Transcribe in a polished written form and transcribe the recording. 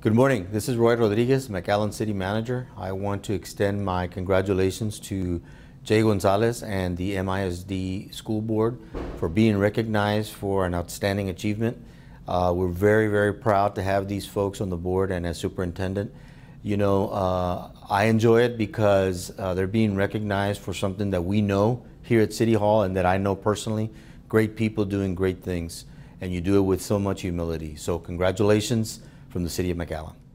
Good morning. This is Roel Rodriguez, McAllen City Manager. I want to extend my congratulations to Jay Gonzalez and the MISD School Board for being recognized for an outstanding achievement. We're very, very proud to have these folks on the board, and as superintendent, you know, I enjoy it because they're being recognized for something that we know here at City Hall and that I know personally, great people doing great things, and you do it with so much humility. So congratulations from the City of McAllen.